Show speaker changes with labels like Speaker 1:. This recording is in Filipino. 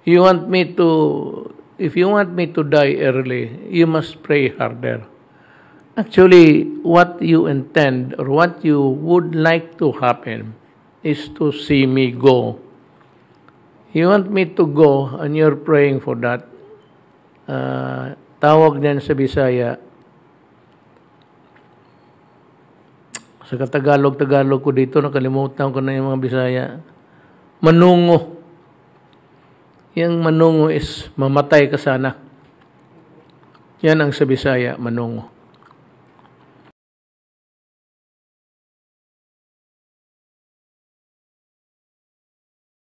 Speaker 1: You want me to, if you want me to die early, you must pray harder. Actually, what you intend or what you would like to happen is to see me go. You want me to go and you're praying for that. Tawag din sa Bisaya. Sa Tagalog ko dito, nakalimutan ko na yung mga Bisaya. Manungo. Yung manungo is mamatay ka sana. Yan ang sa Bisaya, manungo.